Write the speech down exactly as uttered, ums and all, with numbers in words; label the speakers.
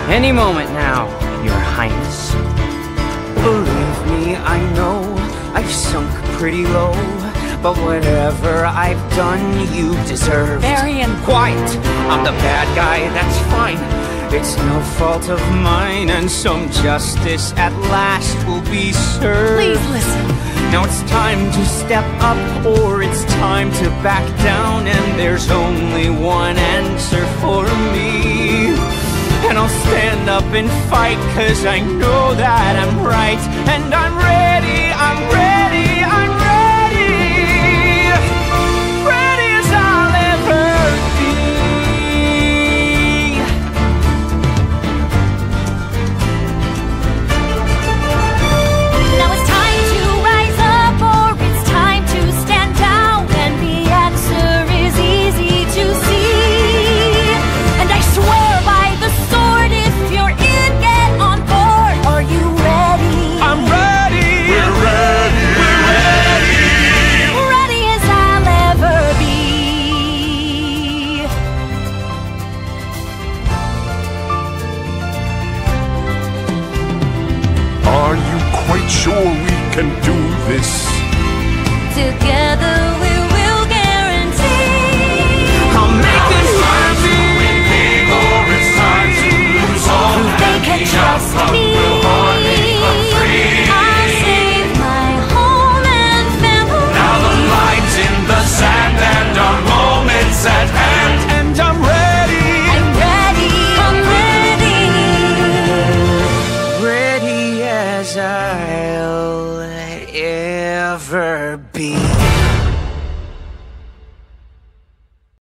Speaker 1: Any moment now, Your Highness.
Speaker 2: Believe me, I know I've sunk pretty low, but whatever I've done, you deserve.
Speaker 3: Varian.
Speaker 2: Quiet! I'm the bad guy, that's fine. It's no fault of mine, and some justice at last will be served.
Speaker 3: Please listen.
Speaker 2: Now it's time to step up, or it's time to back down, and there's only one answer for me. And I'll stand up and fight, cause I know that I'm right, and I'm ready, I'm ready.